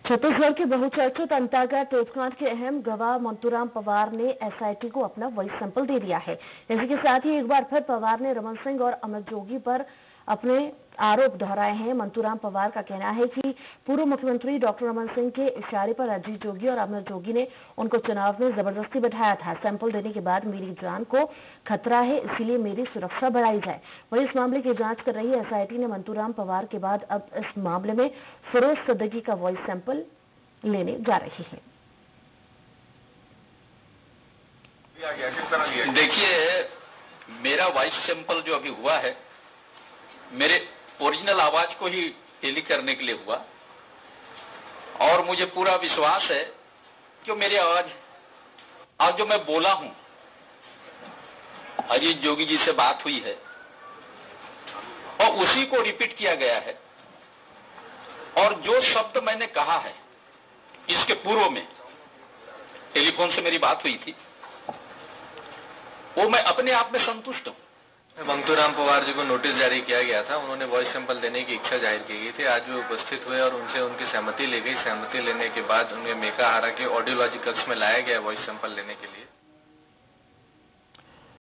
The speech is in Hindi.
छत्तीसगढ़ के बहुचर्चित अंतागढ़ टेपकांड के अहम गवाह मंतूराम पवार ने एसआईटी को अपना वॉइस सैंपल दे दिया है। इसी के साथ ही एक बार फिर पवार ने रमन सिंह और अमित जोगी पर अपने आरोप दोहराए हैं। मंतूराम पवार का कहना है कि पूर्व मुख्यमंत्री डॉक्टर रमन सिंह के इशारे पर अजीत जोगी और अमित जोगी ने उनको चुनाव में जबरदस्ती बैठाया था। सैंपल देने के बाद मेरी जान को खतरा है, इसीलिए मेरी सुरक्षा बढ़ाई जाए। वहीं इस मामले की जांच कर रही एसआईटी ने मंतूराम पवार के बाद अब इस मामले में फिरोज सिद्दीकी का वॉइस सैंपल लेने जा रही है। देखिए, मेरा वॉइस सैंपल जो अभी हुआ है, मेरे ओरिजिनल आवाज को ही टेली करने के लिए हुआ और मुझे पूरा विश्वास है कि मेरी आवाज आज जो मैं बोला हूं, अजीत जोगी जी से बात हुई है और उसी को रिपीट किया गया है। और जो शब्द मैंने कहा है, इसके पूर्व में टेलीफोन से मेरी बात हुई थी, वो मैं अपने आप में संतुष्ट हूं। मंतूराम पवार जी को नोटिस जारी किया गया था। उन्होंने वॉइस सैंपल देने की इच्छा जाहिर की गई थी। आज वो उपस्थित हुए और उनसे उनकी सहमति ली गई। सहमति लेने के बाद उन्हें मेकाहारा के ऑडियोलॉजी कक्ष में लाया गया वॉइस सैंपल लेने के लिए।